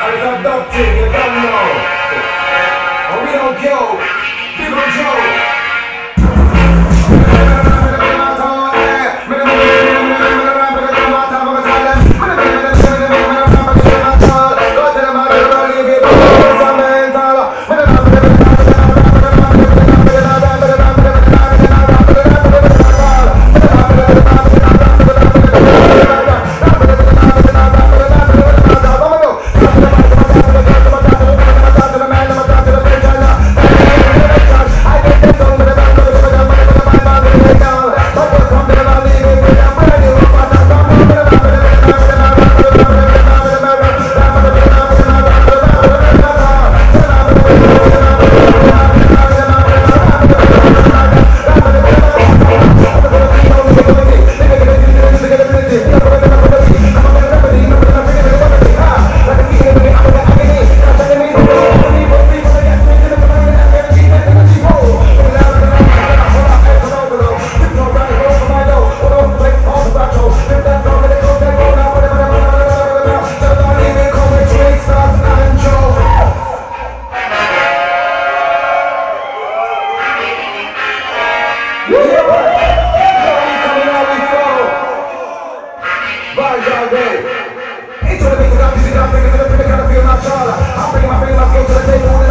I was abducted, you don't know. And we don't kill. Big on Joe. Into the things that I'm busy, I'm thinking to the kind of feel my child. I'm bringing my skills to the table.